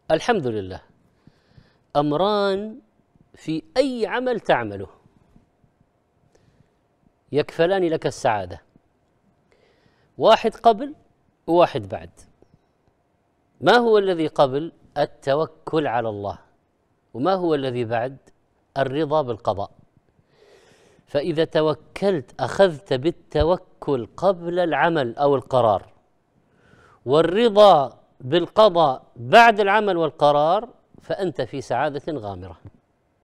الحمد لله. أمران في أي عمل تعمله يكفلان لك السعادة، واحد قبل وواحد بعد. ما هو الذي قبل؟ التوكل على الله. وما هو الذي بعد؟ الرضا بالقضاء. فإذا توكلت أخذت بالتوكل قبل العمل أو القرار، والرضا بالقضاء بعد العمل والقرار، فأنت في سعادة غامرة.